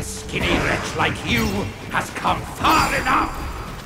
A skinny wretch like you has come far enough!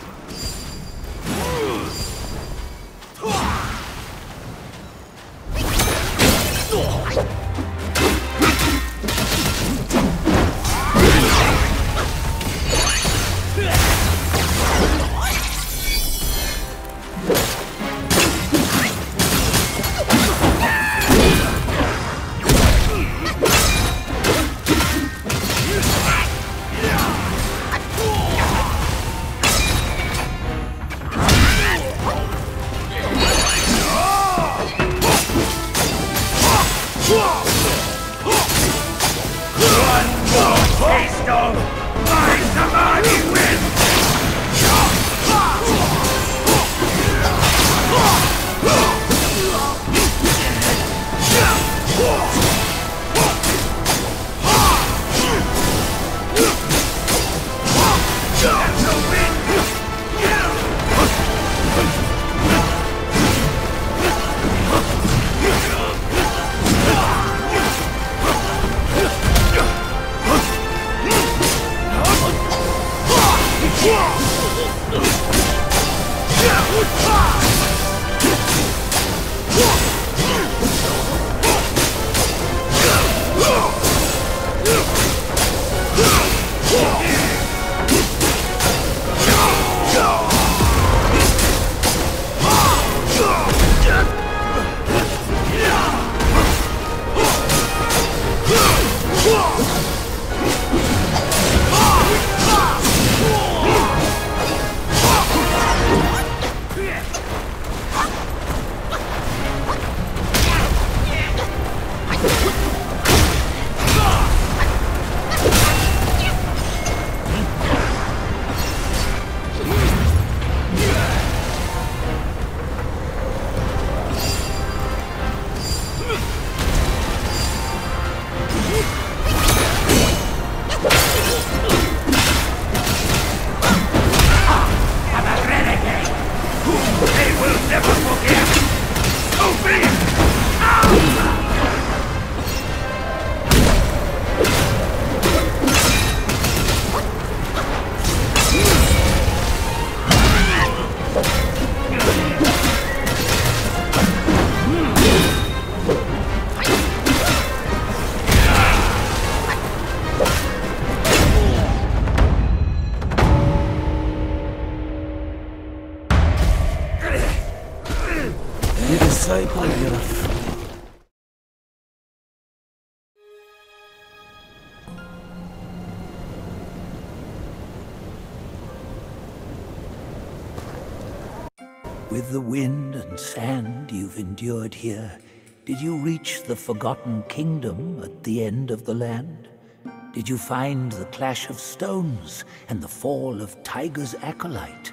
With the wind and sand you've endured here, did you reach the Forgotten Kingdom at the end of the land? Did you find the clash of stones and the fall of Tiger's acolyte?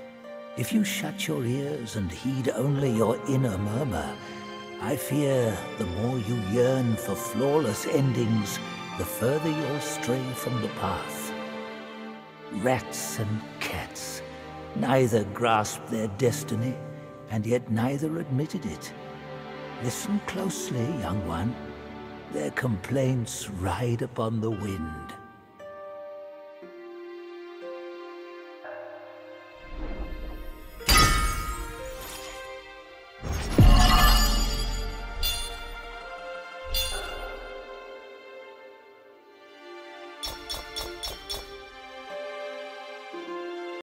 If you shut your ears and heed only your inner murmur, I fear the more you yearn for flawless endings, the further you'll stray from the path. Rats and cats, neither grasped their destiny, and yet neither admitted it. Listen closely, young one. Their complaints ride upon the wind.